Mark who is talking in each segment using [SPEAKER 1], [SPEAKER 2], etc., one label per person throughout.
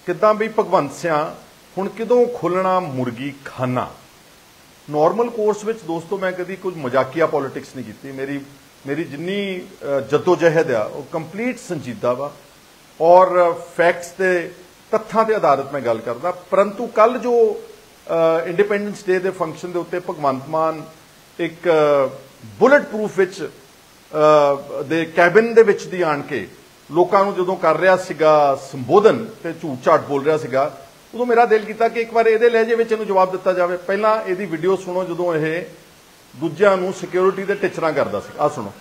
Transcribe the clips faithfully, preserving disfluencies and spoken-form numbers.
[SPEAKER 1] किदां भी भगवंत सिंह हुण किदों खुलना मुर्गी खाना। नॉर्मल कोर्स विच दोस्तों मैं कभी कुछ मजाकिया पॉलिटिक्स नहीं की। मेरी मेरी जिन्नी जद्दोजहद आ वो कंप्लीट संजीदा वा और फैक्ट्स के तत्थां ते आधारित मैं गल करदा। परंतु कल जो इंडिपेंडेंस डे के फंक्शन के उत्ते भगवंत मान एक बुलेट प्रूफ विच दे कैबिन दे विच दी आण के लोकां नूं जदों कर रहा सीगा संबोधन ते झूठ झाट बोल रहा सीगा, उदों मेरा दिल किया कि एक बार इहदे लहजे विच इहनूं जवाब दिता जाए। पहलां इहदी वीडियो सुनो जदों इह दूजिआं नूं सिक्योरिटी दे टिचरां करदा सी। आ सुनो।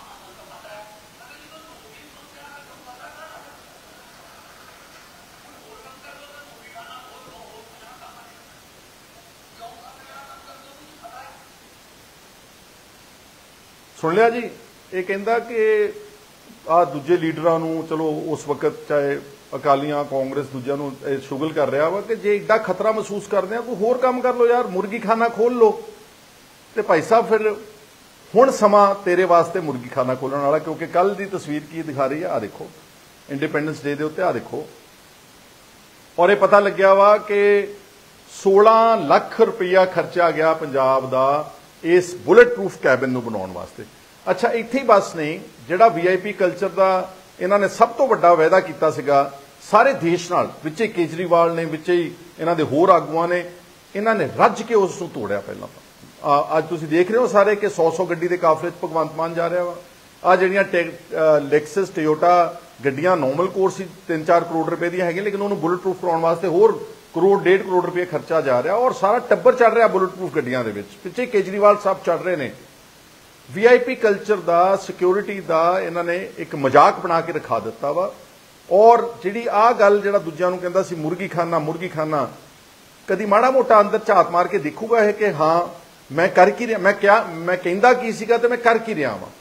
[SPEAKER 1] सुन लिया जी। ये कहता कि आ दूजे लीडरां नूं चलो उस वक्त चाहे अकालियां कांग्रेस दूजिआं नूं शुगल कर रहा वा कि जे एडा खतरा महसूस करते हैं कोई होर काम कर लो यार, मुर्गी खाना खोल लो। तो भाई साहब फिर हुण समा तेरे वास्ते मुर्गी खाना खोलण वाला, क्योंकि कल की तस्वीर की दिखा रही है। आ देखो इंडिपेंडेंस डे के उत्ते आ देखो, और ये पता लग्या वा कि सोलह लाख रुपया खर्चा गया पंजाब दा इस बुलेट प्रूफ कैबिन नूं बनाउण वास्ते। अच्छा इत्थे ही बस नहीं, जिहड़ा वी आई पी कल्चर का इन्हां ने सब तो वड्डा वायदा कीता सीगा सारे देश नाल, विचे केजरीवाल ने, विचे ही इन्हां दे होर आगूआं ने, इन्हां ने रज के उस नूं तोड़िया। पहलां अज तुसीं देख रहे हो सारे कि सौ सौ गड्डी के काफले च भगवंत मान जा रहा वा। आ जिहड़ियां लैक्सस टोयोटा गड्डियां नॉर्मल कोर्स ही तीन चार करोड़ रुपए दी हैगियां, लेकिन उन्होंने बुलेट प्रूफ कराउण वास्ते होर करोड़ डेढ़ करोड़ रुपये खर्चा जा रहा, और सारा टब्बर चढ़ रहा बुलेट प्रूफ गड्डियां दे विच। पिछे केजरीवाल साहब चढ़ रहे ने। वी आई पी कल्चर का सिक्योरिटी का इन्होंने एक मजाक बना के रखा दिता वा। और जी आ गल जो दूजिया कहता सी मुर्गी खाना मुर्गी खाना, कभी माड़ा मोटा अंदर झात मार के देखूगा है कि हाँ मैं कर की रहा, मैं क्या मैं कहता की सीगा ते मैं कर की रहा वा।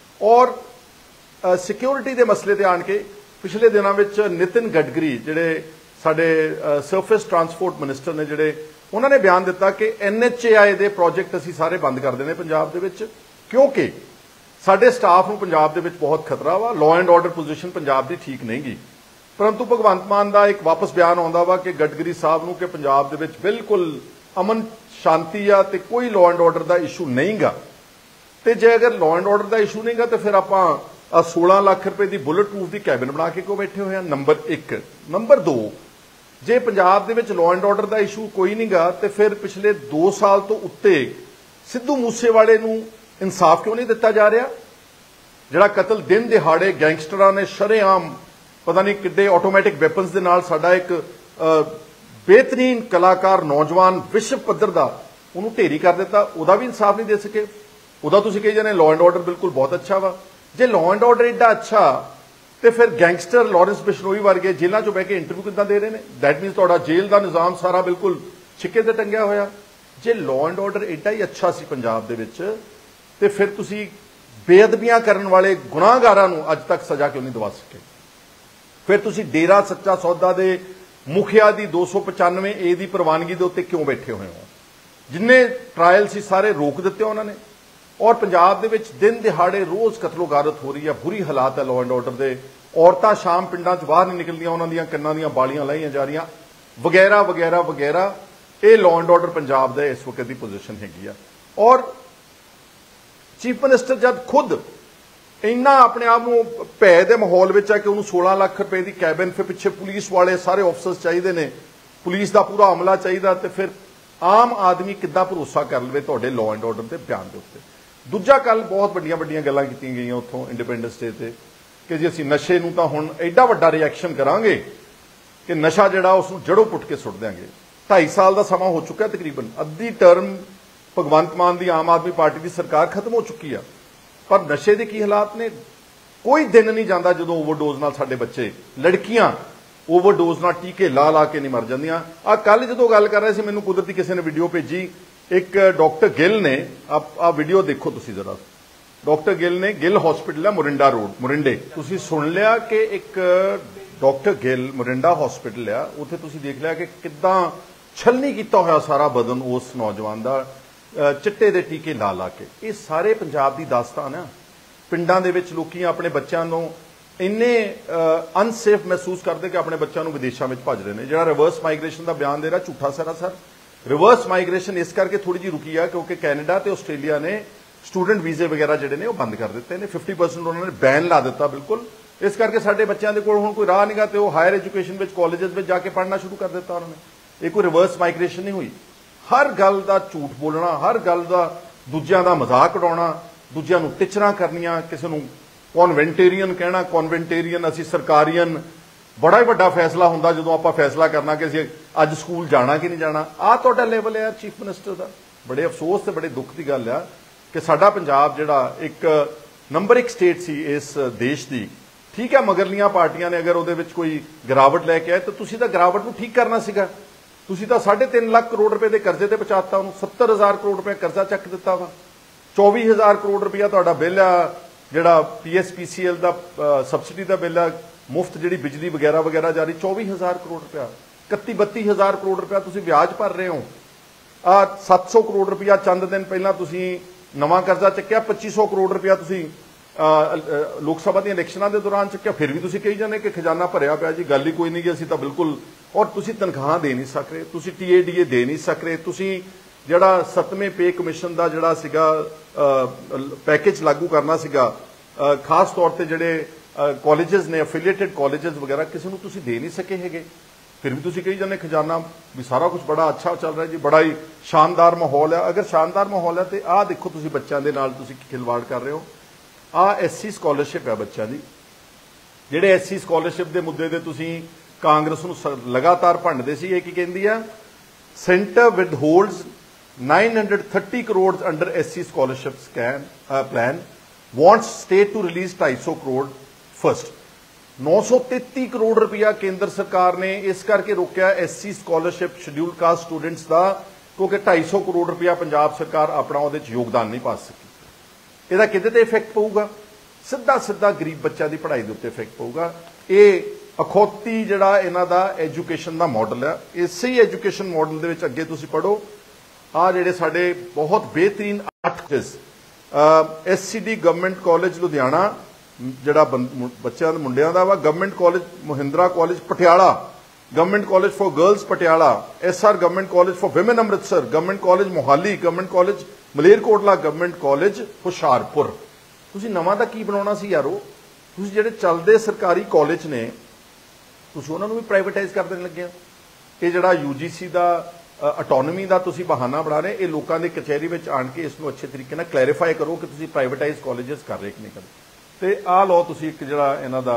[SPEAKER 1] और सिक्योरिटी के मसले ते आण के पिछले दिनों में नितिन गडकरी जिहड़े साडे सरफेस ट्रांसपोर्ट मिनिस्टर ने, जिहड़े उन्होंने बयान दिता कि एन एच ए आई के प्रोजेक्ट असीं सारे बंद कर देने पंजाब दे विच, क्योंकि साडे स्टाफ नूं पंजाब दे विच बहुत खतरा वा। Law and order position Punjab की ठीक नहीं गी। परंतु भगवंत मान का एक वापस बयान आउंदा वा कि गडकरी साहब नूं कि पंजाब दे विच बिल्कुल अमन शांति आ ते कोई लॉ एंड ऑर्डर का इशू नहीं गा। ते जे अगर लॉ एंड ऑर्डर का इशू नहीं गा तो फिर आपां सोलह लाख रुपए की बुलेट प्रूफ की कैबिन बना के क्यों बैठे हुए हैं? नंबर एक। नंबर दो, जे पंजाब दे विच लॉ एंड ऑर्डर का इशू कोई नहीं गा तो फिर पिछले दो साल तो उत्ते सिद्धू मूसेवाले नूं इंसाफ क्यों नहीं दिता जा रहा? जिहड़ा कतल दिन दिहाड़े गैंगस्टरां ने शरेआम पता नहीं किड्डे ऑटोमैटिक वैपन्स दे नाल साडा एक बेहतरीन कलाकार नौजवान विश्व पद्धर दा उहनूं ढेरी कर दिता, उहदा भी इंसाफ नहीं दे सके। उहदा तुसीं कही जाने लॉ एंड ऑर्डर बिल्कुल बहुत अच्छा वा। जे लॉ एंड ऑर्डर एडा अच्छा तो फिर गैंगस्टर लॉरेंस बिश्नोई वर्गे जेलों चो बह के इंटरव्यू किद्दां दे रहे हैं? दैट मीनस तुहाडा जेल का निज़ाम सारा बिल्कुल छिक्के ते टंगिया होया। जे लॉ एंड ऑर्डर एडा ही अच्छा सी पंजाब दे विच ते फिर तुसीं बेअदबियां करन वाले गुनाहगारां नूं अज तक सज़ा क्यों नहीं दवा सके? फिर तुसीं डेरा सच्चा सौदा दे मुखिया दी दो सौ पचानवे ए दी प्रवानगी दे उत्ते क्यों बैठे हुए हो? जिन्ने ट्रायल सी सारे रोक दिते उन्होंने। और पंजाब दे विच दिन दिहाड़े रोज़ कतलो गारत हो रही है, बुरी हालात है लॉ एंड ऑर्डर दे। औरतां शाम पिंडां च बाहर नहीं निकलदियां, उन्हां दीयां कन्नां दीयां बालियां लाईयां जा रहीआं वगैरह वगैरह वगैरह। ये लॉ एंड ऑर्डर पंजाब दा इस वक्त की पोजीशन हैगी आ। और चीफ मिनिस्टर जब खुद इन्ना अपने आप को भय के माहौल में है कि उन्होंने सोलह लाख रुपए की कैबिन, फिर पिछे पुलिस वाले सारे ऑफिसर्स चाहिए ने, पुलिस का पूरा अमला चाहिए, तो फिर आम आदमी किद्दां भरोसा कर लवे तुहाडे लॉ एंड ऑर्डर के बयान के उत्ते? दूजा कल बहुत वड्डियां वड्डियां गल्लां कीतियां गईयां उत्थों इंडिपेंडेंस डे ते कि जी असीं नशे नूं तां हुण एडा वड्डा रिएक्शन करांगे कि नशा जिहड़ा उसनूं जड़ों पुट के सुट देंगे। ढाई साल का समा हो चुका तकरीबन, अद्धी टर्म भगवंत मान की आम आदमी पार्टी की सरकार खत्म हो चुकी है, पर नशे के की हालात ने? कोई दिन नहीं जाता जो ओवरडोज नाल साडे बच्चे लड़कियां ओवरडोज नाल टीके ला ला के नहीं मर जांदियां। आ कल जो गल कर रहे थे मैनूं कुदरती किसी ने वीडियो भेजी, एक डॉक्टर गिल ने, आप आ वीडियो देखो तुसीं जरा। डॉक्टर गिल ने, गिल हॉस्पिटल है मुरिंडा रोड मुरिंडे, तुसीं सुन लिया कि एक डॉक्टर गिल मुरिंडा हॉस्पिटल है, उत्थे तुसीं देख लिया कि किद्दां छलनी कीता होया सारा बदन उस नौजवान दा चिट्टे दे टीके ला ला के। ये सारे पंजाब की दास्तान है। पिंडां दे विच लोकी अपने बच्चों नूं ਇੰਨੇ ਅਨਸੇਫ ਮਹਿਸੂਸ ਕਰਦੇ ਕਿ ਆਪਣੇ ਬੱਚਿਆਂ ਨੂੰ ਵਿਦੇਸ਼ਾਂ ਵਿੱਚ ਭੱਜ ਰਹੇ ਨੇ। ਜਿਹੜਾ ਰਿਵਰਸ ਮਾਈਗ੍ਰੇਸ਼ਨ ਦਾ ਬਿਆਨ ਦੇ ਰਿਹਾ ਝੂਠਾ ਸਰਾਸਰ। ਰਿਵਰਸ ਮਾਈਗ੍ਰੇਸ਼ਨ ਇਸ ਕਰਕੇ ਥੋੜੀ ਜਿਹੀ ਰੁਕੀ ਆ ਕਿਉਂਕਿ ਕੈਨੇਡਾ ਤੇ ਆਸਟ੍ਰੇਲੀਆ ਨੇ ਸਟੂਡੈਂਟ ਵੀਜ਼ੇ ਵਗੈਰਾ ਜਿਹੜੇ ਨੇ ਉਹ ਬੰਦ ਕਰ ਦਿੱਤੇ ਨੇ, ਫਿਫਟੀ ਪਰਸੈਂਟ ਉਹਨਾਂ ਨੇ ਬੈਨ ਲਾ ਦਿੱਤਾ ਬਿਲਕੁਲ। ਇਸ ਕਰਕੇ ਸਾਡੇ ਬੱਚਿਆਂ ਦੇ ਕੋਲ ਹੁਣ ਕੋਈ ਰਾਹ ਨਹੀਂਗਾ ਤੇ ਉਹ ਹਾਇਰ ਐਜੂਕੇਸ਼ਨ ਵਿੱਚ ਕਾਲਜਸ ਵਿੱਚ ਜਾ ਕੇ ਪੜ੍ਹਨਾ ਸ਼ੁਰੂ ਕਰ ਦਿੱਤਾ ਉਹਨਾਂ ਨੇ। ਇਹ ਕੋਈ ਰਿਵਰਸ ਮਾਈਗ੍ਰੇਸ਼ਨ ਨਹੀਂ ਹੋਈ। ਹਰ ਗੱਲ ਦਾ ਝੂਠ ਬੋਲਣਾ, ਹਰ ਗੱਲ ਦਾ ਦੂਜਿਆਂ ਦਾ ਮਜ਼ਾਕ ਉਡਾਉਣਾ, ਦੂਜਿਆਂ ਨੂੰ ਟਿਚਰਾਂ ਕਰਨੀਆਂ, ਕਿਸੇ ਨੂੰ ਕਨਵੈਂਟੇਰੀਅਨ ਕਹਿਣਾ, ਕਨਵੈਂਟੇਰੀਅਨ ਅਸੀਂ ਸਰਕਾਰੀਅਨ। ਬੜਾ ਹੀ ਵੱਡਾ ਫੈਸਲਾ ਹੁੰਦਾ ਜਦੋਂ ਆਪਾਂ ਫੈਸਲਾ ਕਰਨਾ ਕਿ ਅਸੀਂ ਅੱਜ ਸਕੂਲ ਜਾਣਾ ਕਿ ਨਹੀਂ ਜਾਣਾ। ਆਹ ਤੁਹਾਡਾ ਲੈਵਲ ਹੈ ਚੀਫ ਮਿਨਿਸਟਰ ਦਾ। ਬੜੇ ਅਫਸੋਸ ਤੇ ਬੜੇ ਦੁੱਖ ਦੀ ਗੱਲ ਆ ਕਿ ਸਾਡਾ ਪੰਜਾਬ ਜਿਹੜਾ ਇੱਕ ਨੰਬਰ ਇੱਕ ਸਟੇਟ ਸੀ ਇਸ ਦੇਸ਼ ਦੀ, ਠੀਕ ਹੈ ਮਗਰਲੀਆਂ ਪਾਰਟੀਆਂ ਨੇ ਅਗਰ ਉਹਦੇ ਵਿੱਚ ਕੋਈ ਗਿਰਾਵਟ ਲੈ ਕੇ ਆਏ ਤਾਂ ਤੁਸੀਂ ਤਾਂ ਗਿਰਾਵਟ ਨੂੰ ਠੀਕ ਕਰਨਾ ਸੀਗਾ। ਤੁਸੀਂ ਤਾਂ ਸਾਢੇ ਤਿੰਨ ਲੱਖ ਕਰੋੜ ਰੁਪਏ ਦੇ ਕਰਜ਼ੇ ਤੇ ਪਹੁੰਚਾਤਾ ਉਹਨੂੰ, ਸੱਤਰ ਹਜ਼ਾਰ ਕਰੋੜ ਰੁਪਏ ਕਰਜ਼ਾ ਚੱਕ ਦਿੱਤਾ ਵਾ। ਚੌਵੀ ਹਜ਼ਾਰ ਕਰੋੜ ਰੁਪਇਆ ਤੁਹਾਡਾ ਬਿੱਲ ਆ ਜਿਹੜਾ P S P C L ਦਾ ਸਬਸਿਡੀ ਦਾ ਬਿੱਲ ਆ, ਮੁਫਤ ਜਿਹੜੀ ਬਿਜਲੀ ਵਗੈਰਾ ਵਗੈਰਾ ਜਾਰੀ, ਚੌਵੀ ਹਜ਼ਾਰ ਕਰੋੜ ਰੁਪਇਆ। ਇਕੱਤੀ ਬੱਤੀ ਹਜ਼ਾਰ ਕਰੋੜ ਰੁਪਇਆ ਤੁਸੀਂ ਵਿਆਜ ਭਰ ਰਹੇ ਹੋ। ਆ ਸੱਤ ਸੌ ਕਰੋੜ ਰੁਪਇਆ ਚੰਦ ਦਿਨ ਪਹਿਲਾਂ ਤੁਸੀਂ ਨਵਾਂ ਕਰਜ਼ਾ ਚੱਕਿਆ, ਪੱਚੀ ਸੌ ਕਰੋੜ ਰੁਪਇਆ ਤੁਸੀਂ ਲੋਕ ਸਭਾ ਦੀਆਂ ਇਲੈਕਸ਼ਨਾਂ ਦੇ ਦੌਰਾਨ ਚੱਕਿਆ। ਫਿਰ ਵੀ ਤੁਸੀਂ ਕਹੀ ਜਾਂਦੇ ਕਿ ਖਜ਼ਾਨਾ ਭਰਿਆ ਪਿਆ ਜੀ, ਗੱਲ ਹੀ ਕੋਈ ਨਹੀਂ ਕਿ ਅਸੀਂ ਤਾਂ ਬਿਲਕੁਲ। ਔਰ ਤੁਸੀਂ ਤਨਖਾਹਾਂ ਦੇ ਨਹੀਂ ਸਕ ਰਹੇ, ਤੁਸੀਂ ਟੀ ਏ ਡੀ ਏ ਦੇ ਨਹੀਂ ਸਕ ਰਹੇ, ਤੁਸੀਂ ਜਿਹੜਾ ਸੱਤਵੇਂ ਪੇ ਕਮਿਸ਼ਨ ਦਾ ਜਿਹੜਾ ਸੀਗਾ ਪੈਕੇਜ ਲਾਗੂ ਕਰਨਾ ਸੀਗਾ, ਖਾਸ ਤੌਰ ਤੇ ਜਿਹੜੇ ਕਾਲਜਸ ਨੇ ਐਫੀਲੀਏਟਡ ਕਾਲਜਸ ਵਗੈਰਾ, ਕਿਸੇ ਨੂੰ ਤੁਸੀਂ ਦੇ ਨਹੀਂ ਸਕੇ ਹੈਗੇ। ਫਿਰ ਵੀ ਤੁਸੀਂ ਕਹੀ ਜਾਂਦੇ ਖਜ਼ਾਨਾ ਵੀ ਸਾਰਾ ਕੁਝ ਬੜਾ ਅੱਛਾ ਚੱਲ ਰਿਹਾ ਜੀ, ਬੜਾ ਹੀ ਸ਼ਾਨਦਾਰ ਮਾਹੌਲ ਹੈ। ਅਗਰ ਸ਼ਾਨਦਾਰ ਮਾਹੌਲ ਹੈ ਤੇ ਆਹ ਦੇਖੋ ਤੁਸੀਂ ਬੱਚਿਆਂ ਦੇ ਨਾਲ ਤੁਸੀਂ ਖਿਲਵਾੜ ਕਰ ਰਹੇ ਹੋ। ਆਹ ਐਸਸੀ ਸਕਾਲਰਸ਼ਿਪ ਹੈ ਬੱਚਿਆਂ ਦੀ, ਜਿਹੜੇ ਐਸਸੀ ਸਕਾਲਰਸ਼ਿਪ ਦੇ ਮੁੱਦੇ ਤੇ ਤੁਸੀਂ ਕਾਂਗਰਸ ਨੂੰ ਲਗਾਤਾਰ ਭੰਡਦੇ ਸੀ। ਇਹ ਕੀ ਕਹਿੰਦੀ ਆ, centre withholds nine hundred thirty crores under S C scholarship scan uh, plan, wants state to release two hundred crore first। ਨੌ ਸੌ ਤੇਤੀ ਕਰੋੜ ਰੁਪਇਆ ਕੇਂਦਰ ਸਰਕਾਰ ਨੇ ਇਸ ਕਰਕੇ ਰੋਕਿਆ SC scholarship schedule caste students ਦਾ ਕਿਉਂਕਿ ਢਾਈ ਸੌ ਕਰੋੜ ਰੁਪਇਆ ਪੰਜਾਬ ਸਰਕਾਰ ਆਪਣਾ ਉਹਦੇ ਚ ਯੋਗਦਾਨ ਨਹੀਂ ਪਾ ਸਕੀ। ਇਹਦਾ ਕਿਹਦੇ ਤੇ ਇਫੈਕਟ ਪਊਗਾ? ਸਿੱਧਾ ਸਿੱਧਾ ਗਰੀਬ ਬੱਚਿਆਂ ਦੀ ਪੜ੍ਹਾਈ ਦੇ ਉੱਤੇ ਇਫੈਕਟ ਪਊਗਾ। ਇਹ ਅਖੌਤੀ ਜਿਹੜਾ ਇਹਨਾਂ ਦਾ ਐਜੂਕੇਸ਼ਨ ਦਾ ਮਾਡਲ ਹੈ, ਇਸੇ ਹੀ ਐਜੂਕੇਸ਼ਨ ਮਾਡਲ ਦੇ ਵਿੱਚ ਅੱਗੇ ਤੁਸੀਂ ਪੜ੍ਹੋ। ਆ ਜਿਹੜੇ ਸਾਡੇ ਬਹੁਤ ਬਿਹਤਰੀਨ ਅੱਠ S C D government college Ludhiana ਜਿਹੜਾ ਬੱਚਿਆਂ ਦੇ ਮੁੰਡਿਆਂ ਦਾ ਵਾ, government college Mahindra college Patiala, government college for girls Patiala, S R government college for women Amritsar, government college Mohali, government college Malerkotla, government college Hoshiarpur. ਤੁਸੀਂ ਨਵਾਂ ਤਾਂ ਕੀ ਬਣਾਉਣਾ ਸੀ ਯਾਰੋ? ਤੁਸੀਂ ਜਿਹੜੇ ਚੱਲਦੇ ਸਰਕਾਰੀ ਕਾਲਜ ਨੇ ਤੁਸੀਂ ਉਹਨਾਂ ਨੂੰ ਵੀ ਪ੍ਰਾਈਵੇਟਾਈਜ਼ ਕਰ ਦੇਣ ਲੱਗੇ ਹੋ। ਇਹ ਜਿਹੜਾ ਯੂ ਜੀ ਸੀ ਦਾ ਆਟੋਨਮੀ ਦਾ ਤੁਸੀਂ ਬਹਾਨਾ ਬਣਾ ਰਹੇ, ਇਹ ਲੋਕਾਂ ਦੇ ਕਚਹਿਰੀ ਵਿੱਚ ਆਣ ਕੇ ਇਸ ਨੂੰ ਅੱਛੇ ਤਰੀਕੇ ਨਾਲ ਕਲੈਰੀਫਾਈ ਕਰੋ ਕਿ ਤੁਸੀਂ ਪ੍ਰਾਈਵੇਟਾਈਜ਼ ਕਾਲਜਸ ਕਰ ਰਹੇ ਕਿ ਨਹੀਂ ਕਰਦੇ। ਤੇ ਆਹ ਲਓ ਤੁਸੀਂ ਇੱਕ ਜਿਹੜਾ ਇਹਨਾਂ ਦਾ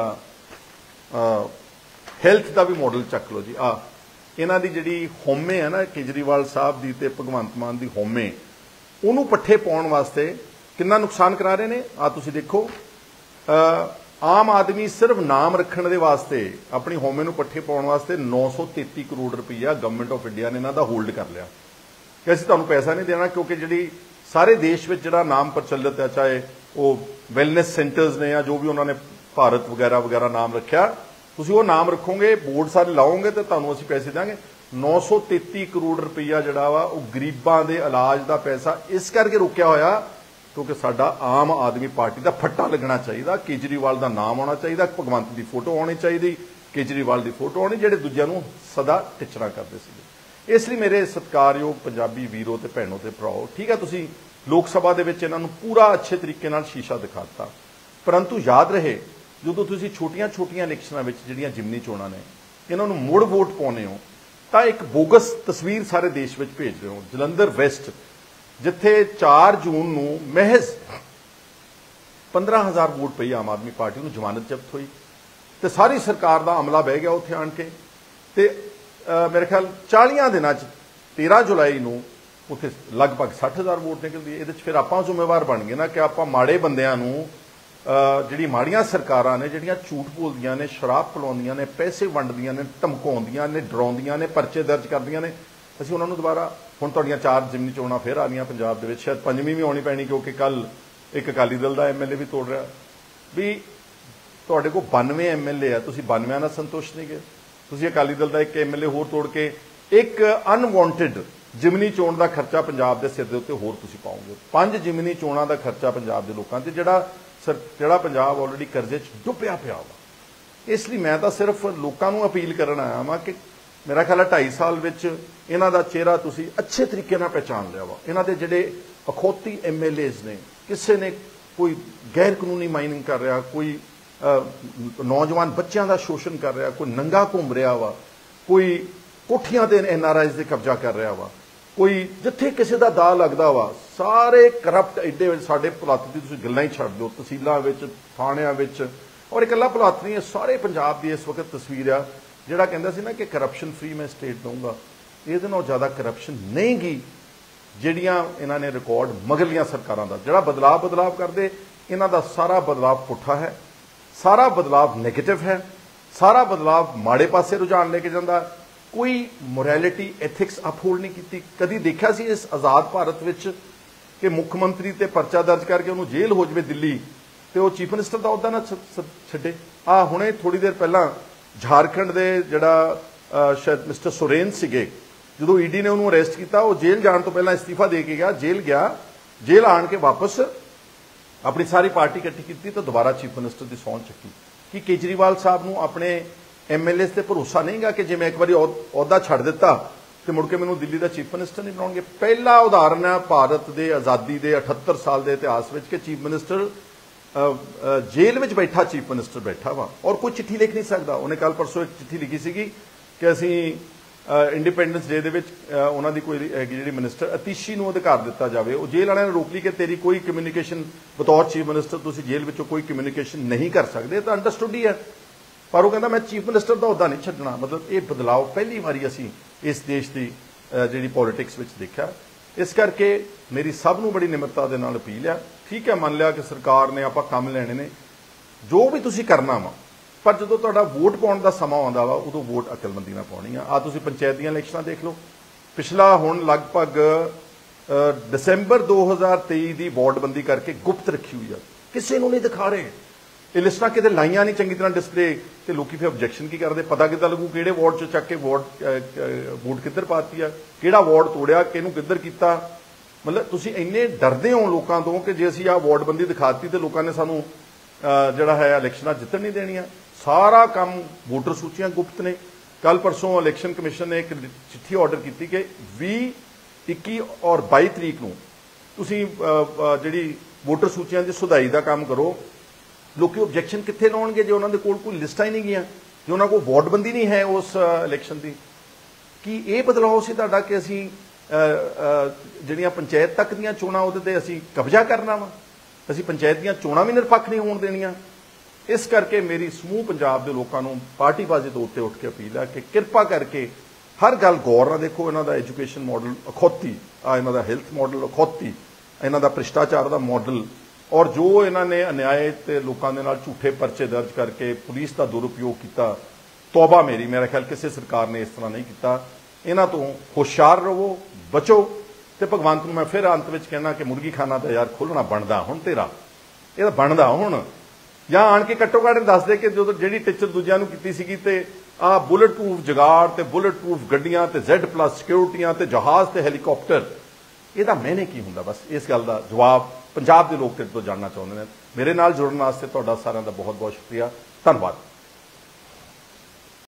[SPEAKER 1] ਹੈਲਥ ਦਾ ਵੀ ਮਾਡਲ ਚੱਕ ਲਓ ਜੀ। ਆ ਇਹਨਾਂ ਦੀ ਜਿਹੜੀ ਹੋਮੇ ਹੈ ਨਾ ਕੇਜਰੀਵਾਲ ਸਾਹਿਬ ਦੀ ਤੇ ਭਗਵੰਤ ਮਾਨ ਦੀ ਹੋਮੇ, ਉਹਨੂੰ ਪੱਠੇ ਪਾਉਣ ਵਾਸਤੇ ਕਿੰਨਾ ਨੁਕਸਾਨ ਕਰਾ ਰਹੇ ਨੇ। ਆ ਤੁਸੀਂ ਦੇਖੋ, ਆਮ ਆਦਮੀ ਸਿਰਫ ਨਾਮ ਰੱਖਣ ਦੇ ਵਾਸਤੇ ਆਪਣੀ ਹੋਮੇ ਨੂੰ ਪੱਠੇ ਪਾਉਣ ਵਾਸਤੇ ਨੌ ਸੌ ਤੇਤੀ ਕਰੋੜ ਰੁਪਈਆ ਗਵਰਨਮੈਂਟ ਆਫ ਇੰਡੀਆ ਨੇ ਇਹਨਾਂ ਦਾ ਹੋਲਡ ਕਰ ਲਿਆ ਕਿ ਅਸੀਂ ਤੁਹਾਨੂੰ ਪੈਸਾ ਨਹੀਂ ਦੇਣਾ, ਕਿਉਂਕਿ ਜਿਹੜੀ ਸਾਰੇ ਦੇਸ਼ ਵਿੱਚ ਜਿਹੜਾ ਨਾਮ ਪ੍ਰਚਲਿਤ ਹੈ, ਚਾਹੇ ਉਹ ਵੈਲਨੈਸ ਸੈਂਟਰਸ ਨੇ ਜਾਂ ਜੋ ਵੀ ਉਹਨਾਂ ਨੇ ਭਾਰਤ ਵਗੈਰਾ ਵਗੈਰਾ ਨਾਮ ਰੱਖਿਆ, ਤੁਸੀਂ ਉਹ ਨਾਮ ਰੱਖੋਗੇ, ਬੋਰਡ ਸਾਰੇ ਲਾਓਗੇ ਤੇ ਤੁਹਾਨੂੰ ਅਸੀਂ ਪੈਸੇ ਦੇਵਾਂਗੇ। ਨੌ ਸੌ ਤੇਤੀ ਕਰੋੜ ਰੁਪਈਆ ਜਿਹੜਾ ਵਾ ਉਹ ਗਰੀਬਾਂ ਦੇ ਇਲਾਜ ਦਾ ਪੈਸਾ ਇਸ ਕਰਕੇ ਰੋਕਿਆ ਹੋਇਆ ਕਿਉਂਕਿ ਸਾਡਾ ਆਮ ਆਦਮੀ ਪਾਰਟੀ ਦਾ ਫੱਟਾ ਲੱਗਣਾ ਚਾਹੀਦਾ, ਕੇਜਰੀਵਾਲ ਦਾ ਨਾਮ ਆਉਣਾ ਚਾਹੀਦਾ, ਭਗਵੰਤ ਦੀ ਫੋਟੋ ਆਉਣੀ ਚਾਹੀਦੀ, ਕੇਜਰੀਵਾਲ ਦੀ ਫੋਟੋ ਆਉਣੀ, ਜਿਹੜੇ ਦੂਜਿਆਂ ਨੂੰ ਸਦਾ ਟਿਚਰਾਂ ਕਰਦੇ ਸੀਗੇ। ਇਸ ਲਈ ਮੇਰੇ ਸਤਿਕਾਰਯੋਗ ਪੰਜਾਬੀ ਵੀਰੋ ਤੇ ਭੈਣੋ ਤੇ ਭਰਾਓ, ਠੀਕ ਹੈ ਤੁਸੀਂ ਲੋਕ ਸਭਾ ਦੇ ਵਿੱਚ ਇਹਨਾਂ ਨੂੰ ਪੂਰਾ ਅੱਛੇ ਤਰੀਕੇ ਨਾਲ ਸ਼ੀਸ਼ਾ ਦਿਖਾਤਾ, ਪਰੰਤੂ ਯਾਦ ਰਹੇ ਜਦੋਂ ਤੁਸੀਂ ਛੋਟੀਆਂ ਛੋਟੀਆਂ ਇਲੈਕਸ਼ਨਾਂ ਵਿੱਚ ਜਿਹੜੀਆਂ ਜਿਮਨੀ ਚੋਣਾਂ ਨੇ ਇਹਨਾਂ ਨੂੰ ਮੁੜ ਵੋਟ ਪਾਉਣੇ ਹੋ ਤਾਂ ਇੱਕ ਬੋਗਸ ਤਸਵੀਰ ਸਾਰੇ ਦੇਸ਼ ਵਿੱਚ ਭੇਜ ਰਹੇ ਹੋ। ਜਲੰਧਰ ਵੈਸਟ ਜਿੱਥੇ ਚਾਰ ਜੂਨ ਨੂੰ ਮਹਿਜ਼ ਪੰਦਰਾਂ ਹਜ਼ਾਰ ਵੋਟ ਪਈ ਆਮ ਆਦਮੀ ਪਾਰਟੀ ਨੂੰ, ਜ਼ਮਾਨਤ ਜ਼ਬਤ ਹੋਈ ਤੇ ਸਾਰੀ ਸਰਕਾਰ ਦਾ ਅਮਲਾ ਬਹਿ ਗਿਆ ਉੱਥੇ ਆਣ ਕੇ। ਤੇ ਮੇਰੇ ਖਿਆਲ ਚਾਲੀਆਂ ਦਿਨਾਂ 'ਚ ਤੇਰਾਂ ਜੁਲਾਈ ਨੂੰ ਉੱਥੇ ਲਗਭਗ ਸੱਠ ਹਜ਼ਾਰ ਵੋਟ ਨਿਕਲਦੀ ਹੈ। ਇਹਦੇ 'ਚ ਫਿਰ ਆਪਾਂ ਜ਼ਿੰਮੇਵਾਰ ਬਣ ਗਏ ਨਾ ਕਿ ਆਪਾਂ ਮਾੜੇ ਬੰਦਿਆਂ ਨੂੰ, ਜਿਹੜੀ ਮਾੜੀਆਂ ਸਰਕਾਰਾਂ ਨੇ ਜਿਹੜੀਆਂ ਝੂਠ ਬੋਲਦੀਆਂ ਨੇ, ਸ਼ਰਾਬ ਪਿਲਾਉਂਦੀਆਂ ਨੇ, ਪੈਸੇ ਵੰਡਦੀਆਂ ਨੇ, ਧਮਕਾਉਂਦੀਆਂ ਨੇ, ਡਰਾਉਂਦੀਆਂ ਨੇ, ਪਰਚੇ ਦਰਜ ਕਰਦੀਆਂ ਨੇ, ਅਸੀਂ ਉਹਨਾਂ ਨੂੰ ਦੁਬਾਰਾ ਹੁਣ ਤੁਹਾਡੀਆਂ ਚਾਰ ਜਿਮਨੀ ਚੋਣਾਂ ਫਿਰ ਆ ਰਹੀਆਂ ਪੰਜਾਬ ਦੇ ਵਿੱਚ, ਸ਼ਾਇਦ ਪੰਜਵੀਂ ਵੀ ਆਉਣੀ ਪੈਣੀ ਕਿਉਂਕਿ ਕੱਲ ਇੱਕ ਅਕਾਲੀ ਦਲ ਦਾ ਐਮ ਐਲ ਏ ਵੀ ਤੋੜ ਰਿਹਾ ਵੀ ਤੁਹਾਡੇ ਕੋਲ ਬਾਨਵੇਂ ਐਮ ਐਲ ਏ ਆ, ਤੁਸੀਂ ਬਾਨਵਿਆਂ ਨਾਲ ਸੰਤੁਸ਼ਟ ਨਹੀਂ ਗਏ, ਤੁਸੀਂ ਅਕਾਲੀ ਦਲ ਦਾ ਇੱਕ ਐਮ ਐਲ ਏ ਹੋਰ ਤੋੜ ਕੇ ਇੱਕ ਅਨਵਾਂਟਿਡ ਜਿਮਨੀ ਚੋਣ ਦਾ ਖਰਚਾ ਪੰਜਾਬ ਦੇ ਸਿਰ ਦੇ ਉੱਤੇ ਹੋਰ ਤੁਸੀਂ ਪਾਓਗੇ। ਪੰਜ ਜਿਮਨੀ ਚੋਣਾਂ ਦਾ ਖਰਚਾ ਪੰਜਾਬ ਦੇ ਲੋਕਾਂ ਤੇ ਜਿਹੜਾ ਸਰ ਜਿਹੜਾ ਪੰਜਾਬ ਆਲਰੇਡੀ ਕਰਜ਼ੇ 'ਚ ਡੁੱਬਿਆ ਪਿਆ ਵਾ। ਇਸ ਲਈ ਮੈਂ ਤਾਂ ਸਿਰਫ ਲੋਕਾਂ ਨੂੰ ਅਪੀਲ ਕਰਨ ਆਇਆ ਵਾਂ ਕਿ ਮੇਰਾ ਖਿਆਲ ਹੈ ਢਾਈ ਸਾਲ ਵਿੱਚ ਇਹਨਾਂ ਦਾ ਚਿਹਰਾ ਤੁਸੀਂ ਅੱਛੇ ਤਰੀਕੇ ਨਾਲ ਪਹਿਚਾਣ ਲਿਆ ਵਾ। ਇਹਨਾਂ ਦੇ ਜਿਹੜੇ ਅਖੌਤੀ ਐਮ ਐਲ ਏਜ਼ ਨੇ, ਕਿਸੇ ਨੇ ਕੋਈ ਗੈਰ ਕਾਨੂੰਨੀ ਮਾਈਨਿੰਗ ਕਰ ਰਿਹਾ, ਕੋਈ ਨੌਜਵਾਨ ਬੱਚਿਆਂ ਦਾ ਸ਼ੋਸ਼ਣ ਕਰ ਰਿਹਾ, ਕੋਈ ਨੰਗਾ ਘੁੰਮ ਰਿਹਾ ਵਾ, ਕੋਈ ਕੋਠੀਆਂ ਤੇ ਐਨ ਆਰ ਆਈਜ਼ ਦੇ ਕਬਜ਼ਾ ਕਰ ਰਿਹਾ ਵਾ, ਕੋਈ ਜਿੱਥੇ ਕਿਸੇ ਦਾ ਦਾਅ ਲੱਗਦਾ ਵਾ, ਸਾਰੇ ਕਰਪਟ ਐਡੇ ਵਿੱਚ ਸਾਡੇ ਭੁਲੱਥ ਦੀ ਤੁਸੀਂ ਗੱਲਾਂ ਹੀ ਛੱਡ ਦਿਓ, ਤਹਿਸੀਲਾਂ ਵਿੱਚ, ਥਾਣਿਆਂ ਵਿੱਚ। ਔਰ ਇਕੱਲਾ ਭੁਲੱਥ ਨਹੀਂ, ਸਾਰੇ ਪੰਜਾਬ ਦੀ ਇਸ ਵਕਤ ਤਸਵੀਰ ਆ। ਜਿਹੜਾ ਕਹਿੰਦਾ ਸੀ ਨਾ ਕਿ ਕਰਪਸ਼ਨ ਫ੍ਰੀ ਮੈਂ ਸਟੇਟ ਦਊਂਗਾ, ਇਹਦੇ ਨਾਲੋਂ ਜ਼ਿਆਦਾ ਕਰਪਸ਼ਨ ਨਹੀਂ ਗੀ ਜਿਹੜੀਆਂ ਇਹਨਾਂ ਨੇ ਰਿਕਾਰਡ ਮਗਰਲੀਆਂ ਸਰਕਾਰਾਂ ਦਾ। ਜਿਹੜਾ ਬਦਲਾਅ ਬਦਲਾਅ ਕਰਦੇ, ਇਹਨਾਂ ਦਾ ਸਾਰਾ ਬਦਲਾਅ ਪੁੱਠਾ ਹੈ, ਸਾਰਾ ਬਦਲਾਅ ਨੈਗੇਟਿਵ ਹੈ, ਸਾਰਾ ਬਦਲਾਅ ਮਾੜੇ ਪਾਸੇ ਰੁਝਾਨ ਲੈ ਕੇ ਜਾਂਦਾ। ਕੋਈ ਮੋਰੈਲਿਟੀ ਐਥਿਕਸ ਅਪਹੋਲਡ ਨਹੀਂ ਕੀਤੀ। ਕਦੀ ਦੇਖਿਆ ਸੀ ਇਸ ਆਜ਼ਾਦ ਭਾਰਤ ਵਿੱਚ ਕਿ ਮੁੱਖ ਮੰਤਰੀ ਤੇ ਪਰਚਾ ਦਰਜ ਕਰਕੇ ਉਹਨੂੰ ਜੇਲ੍ਹ ਹੋ ਜਾਵੇ ਦਿੱਲੀ ਤੇ ਉਹ ਚੀਫ ਮਿਨਿਸਟਰ ਦਾ ਅਹੁਦਾ ਨਾ ਛੱਡੇ? ਆ ਹੁਣੇ ਥੋੜੀ ਦੇਰ ਪਹਿਲਾਂ ਝਾਰਖੰਡ ਦੇ ਜਿਹੜਾ ਸ਼ਾਇਦ ਮਿਸਟਰ ਸੁਰੇਨ ਸੀਗੇ, ਜਦੋਂ ਈਡੀ ਨੇ ਉਹਨੂੰ ਅਰੈਸਟ ਕੀਤਾ, ਉਹ ਜੇਲ੍ਹ ਜਾਣ ਤੋਂ ਪਹਿਲਾਂ ਅਸਤੀਫਾ ਦੇ ਕੇ ਗਿਆ, ਜੇਲ੍ਹ ਗਿਆ, ਜੇਲ੍ਹ ਆਣ ਕੇ ਵਾਪਸ ਆਪਣੀ ਸਾਰੀ ਪਾਰਟੀ ਇਕੱਠੀ ਕੀਤੀ ਤਾਂ ਦੁਬਾਰਾ ਚੀਫ ਮਿਨਿਸਟਰ ਦੀ ਸਹੁੰ ਚੱਕੀ। ਕਿ ਕੇਜਰੀਵਾਲ ਸਾਹਿਬ ਨੂੰ ਆਪਣੇ ਐਮ ਐਲ ਏ ਤੇ ਭਰੋਸਾ ਨਹੀਂਗਾ ਕਿ ਜੇ ਮੈਂ ਇੱਕ ਵਾਰੀ ਅਹੁਦਾ ਛੱਡ ਦਿੱਤਾ ਤੇ ਮੁੜ ਕੇ ਮੈਨੂੰ ਦਿੱਲੀ ਦਾ ਚੀਫ ਮਿਨਿਸਟਰ ਨਹੀਂ ਬਣਾਉਣਗੇ? ਪਹਿਲਾ ਉਦਾਹਰਨ ਹੈ ਭਾਰਤ ਦੇ ਆਜ਼ਾਦੀ ਦੇ ਅਠੱਤਰ ਸਾਲ ਦੇ ਇਤਿਹਾਸ ਵਿੱਚ ਕਿ ਚੀਫ ਮਿਨਿਸਟਰ ਜੇਲ੍ਹ ਵਿੱਚ ਬੈਠਾ ਚੀਫ ਮਿਨਿਸਟਰ ਬੈਠਾ ਵਾ ਔਰ ਕੋਈ ਚਿੱਠੀ ਲਿਖ ਨਹੀਂ ਸਕਦਾ। ਉਹਨੇ ਕੱਲ ਪਰਸੋਂ ਇੱਕ ਚਿੱਠੀ ਲਿਖੀ ਸੀਗੀ ਕਿ ਅਸੀਂ ਇੰਡੀਪੈਂਡੈਂਸ ਡੇ ਦੇ ਵਿੱਚ ਉਹਨਾਂ ਦੀ ਕੋਈ ਹੈਗੀ ਜਿਹੜੀ ਮਿਨਿਸਟਰ ਅਤੀਸ਼ੀ ਨੂੰ ਅਧਿਕਾਰ ਦਿੱਤਾ ਜਾਵੇ। ਉਹ ਜੇਲ੍ਹ ਵਾਲਿਆਂ ਨੇ ਰੋਕ ਲਈ ਕਿ ਤੇਰੀ ਕੋਈ ਕਮਿਊਨੀਕੇਸ਼ਨ ਬਤੌਰ ਚੀਫ ਮਿਨਿਸਟਰ ਤੁਸੀਂ ਜੇਲ੍ਹ ਵਿੱਚੋਂ ਕੋਈ ਕਮਿਊਨੀਕੇਸ਼ਨ ਨਹੀਂ ਕਰ ਸਕਦੇ। ਤਾਂ ਅੰਡਰਸਟੂਡ ਹੀ ਹੈ, ਪਰ ਉਹ ਕਹਿੰਦਾ ਮੈਂ ਚੀਫ ਮਿਨਿਸਟਰ ਦਾ ਅਹੁਦਾ ਨਹੀਂ ਛੱਡਣਾ। ਮਤਲਬ ਇਹ ਬਦਲਾਅ ਪਹਿਲੀ ਵਾਰੀ ਅਸੀਂ ਇਸ ਦੇਸ਼ ਦੀ ਜਿਹੜੀ ਪੋਲੀਟਿਕਸ ਵਿੱਚ ਦੇਖਿਆ। ਇਸ ਕਰਕੇ ਮੇਰੀ ਸਭ ਨੂੰ ਬੜੀ ਨਿਮਰਤਾ ਦੇ ਨਾਲ ਅਪੀਲ ਆ। ਠੀਕ ਹੈ, ਮੰਨ ਲਿਆ ਕਿ ਸਰਕਾਰ ਨੇ ਆਪਾਂ ਕੰਮ ਲੈਣੇ ਨੇ, ਜੋ ਵੀ ਤੁਸੀਂ ਕਰਨਾ ਵਾ, ਪਰ ਜਦੋਂ ਤੁਹਾਡਾ ਵੋਟ ਪਾਉਣ ਦਾ ਸਮਾਂ ਆਉਂਦਾ ਵਾ ਉਦੋਂ ਵੋਟ ਅਕਲਮੰਦੀ ਨਾਲ ਪਾਉਣੀ ਆ। ਆ ਤੁਸੀਂ ਪੰਚਾਇਤ ਦੀਆਂ ਇਲੈਕਸ਼ਨਾਂ ਦੇਖ ਲਓ, ਪਿਛਲਾ ਹੁਣ ਲਗਭਗ ਦਸੰਬਰ ਦੋ ਹਜ਼ਾਰ ਤੇਈ ਦੀ ਵਾਰਡਬੰਦੀ ਕਰਕੇ ਗੁਪਤ ਰੱਖੀ ਹੋਈ ਆ, ਕਿਸੇ ਨੂੰ ਨਹੀਂ ਦਿਖਾ ਰਹੇ। ਇਹ ਲਿਸਟਾਂ ਕਿਤੇ ਲਾਈਆਂ ਨਹੀਂ ਚੰਗੀ ਤਰ੍ਹਾਂ ਡਿਸਪਲੇ, ਤੇ ਲੋਕੀ ਫਿਰ ਆਬਜੈਕਸ਼ਨ ਕੀ ਕਰਦੇ? ਪਤਾ ਕਿੱਦਾਂ ਲੱਗੂ ਕਿਹੜੇ ਵਾਰਡ 'ਚ ਚੱਕ ਕੇ ਵੋਟ ਵੋਟ ਕਿੱਧਰ ਪਾਤੀ ਆ, ਕਿਹੜਾ ਵਾਰਡ ਤੋੜਿਆ, ਕਿਹਨੂੰ ਕਿੱਧਰ ਕੀਤਾ? ਮਤਲਬ ਤੁਸੀਂ ਇੰਨੇ ਡਰਦੇ ਹੋ ਲੋਕਾਂ ਤੋਂ ਕਿ ਜੇ ਅਸੀਂ ਆਹ ਵਾਰਡਬੰਦੀ ਦਿਖਾਤੀ ਤੇ ਲੋਕਾਂ ਨੇ ਸਾਨੂੰ ਜਿਹੜਾ ਹੈ ਇਲੈਕਸ਼ਨਾਂ ਜਿੱਤਣ ਨਹੀਂ ਦੇਣੀਆਂ। ਸਾਰਾ ਕੰਮ ਵੋਟਰ ਸੂਚੀਆਂ ਗੁਪਤ ਨੇ। ਕੱਲ ਪਰਸੋਂ ਇਲੈਕਸ਼ਨ ਕਮਿਸ਼ਨ ਨੇ ਇੱਕ ਚਿੱਠੀ ਆਰਡਰ ਕੀਤੀ ਕਿ ਵੀਹ, ਇੱਕੀ ਔਰ ਬਾਈ ਤਰੀਕ ਨੂੰ ਤੁਸੀਂ ਜਿਹੜੀ ਵੋਟਰ ਸੂਚੀਆਂ ਦੀ ਸੁਧਾਈ ਦਾ ਕੰਮ ਕਰੋ। ਲੋਕੀ ਆਬਜੈਕਸ਼ਨ ਕਿੱਥੇ ਲਾਉਣਗੇ ਜੇ ਉਹਨਾਂ ਦੇ ਕੋਲ ਕੋਈ ਲਿਸਟਾਂ ਹੀ ਨਹੀਂ ਗਈਆਂ, ਜੇ ਉਹਨਾਂ ਕੋਲ ਵਾਰਡਬੰਦੀ ਨਹੀਂ ਹੈ ਉਸ ਇਲੈਕਸ਼ਨ ਦੀ? ਕੀ ਇਹ ਬਦਲਾਅ ਸੀ ਤੁਹਾਡਾ ਕਿ ਅਸੀਂ ਜਿਹੜੀਆਂ ਪੰਚਾਇਤ ਤੱਕ ਦੀਆਂ ਚੋਣਾਂ ਉਹਦੇ ਤੇ ਅਸੀਂ ਕਬਜ਼ਾ ਕਰਨਾ ਵਾ? ਅਸੀਂ ਪੰਚਾਇਤ ਦੀਆਂ ਚੋਣਾਂ ਵੀ ਨਿਰਪੱਖ ਨਹੀਂ ਹੋਣ ਦੇਣੀਆਂ। ਇਸ ਕਰਕੇ ਮੇਰੀ ਸਮੂਹ ਪੰਜਾਬ ਦੇ ਲੋਕਾਂ ਨੂੰ ਪਾਰਟੀਬਾਜ਼ੀ ਤੋਂ ਉੱਤੇ ਉੱਠ ਕੇ ਅਪੀਲ ਹੈ ਕਿ ਕਿਰਪਾ ਕਰਕੇ ਹਰ ਗੱਲ ਗੌਰ ਨਾਲ ਦੇਖੋ। ਇਹਨਾਂ ਦਾ ਐਜੂਕੇਸ਼ਨ ਮਾਡਲ ਅਖੌਤੀ, ਆ ਇਹਨਾਂ ਦਾ ਹੈਲਥ ਮਾਡਲ ਅਖੌਤੀ, ਇਹਨਾਂ ਦਾ ਭ੍ਰਿਸ਼ਟਾਚਾਰ ਦਾ ਮਾਡਲ, ਔਰ ਜੋ ਇਹਨਾਂ ਨੇ ਅਨਿਆਏ ਤੇ ਲੋਕਾਂ ਦੇ ਨਾਲ ਝੂਠੇ ਪਰਚੇ ਦਰਜ ਕਰਕੇ ਪੁਲਿਸ ਦਾ ਦੁਰਉਪਯੋਗ ਕੀਤਾ। ਤੌਬਾ ਮੇਰੀ, ਮੇਰਾ ਖਿਆਲ ਕਿਸੇ ਸਰਕਾਰ ਨੇ ਇਸ ਤਰ੍ਹਾਂ ਨਹੀਂ ਕੀਤਾ। ਇਹਨਾਂ ਤੋਂ ਹੁਸ਼ਿਆਰ ਰਹੋ, ਬਚੋ। ਤੇ ਭਗਵੰਤ ਨੂੰ ਮੈਂ ਫਿਰ ਅੰਤ ਵਿੱਚ ਕਹਿਣਾ ਕਿ ਮੁਰਗੀ ਖਾਨਾ ਤਾਂ ਯਾਰ ਖੋਲ੍ਹਣਾ ਬਣਦਾ ਹੁਣ ਤੇਰਾ, ਇਹ ਤਾਂ ਬਣਦਾ ਹੁਣ। ਜਾਂ ਆਣ ਕੇ ਘੱਟੋ ਘੱਟ ਦੱਸ ਦੇ ਕਿ ਜਦੋਂ ਜਿਹੜੀ ਟੀਚਰ ਦੂਜਿਆਂ ਨੂੰ ਕੀਤੀ ਸੀਗੀ ਤੇ ਆਹ ਬੁਲਟ ਪ੍ਰੂਫ ਜਗਾੜ ਤੇ ਬੁਲਟ ਪ੍ਰੂਫ ਗੱਡੀਆਂ ਤੇ ਜ਼ੈਡ ਪਲੱਸ ਸਿਕਿਉਰਿਟੀਆਂ ਤੇ ਜਹਾਜ਼ ਤੇ ਹੈਲੀਕਾਪਟਰ, ਇਹਦਾ ਮੈਨੇ ਕੀ ਹੁੰਦਾ? ਬਸ ਇਸ ਗੱਲ ਦਾ ਜਵਾਬ ਪੰਜਾਬ ਦੇ ਲੋਕ ਤੇਰੇ ਤੋਂ ਜਾਣਨਾ ਚਾਹੁੰਦੇ ਨੇ। ਮੇਰੇ ਨਾਲ ਜੁੜਨ ਵਾਸਤੇ ਤੁਹਾਡਾ ਸਾਰਿਆਂ ਦਾ ਬਹੁਤ ਬਹੁਤ ਸ਼ੁਕਰੀਆ, ਧੰਨਵਾਦ।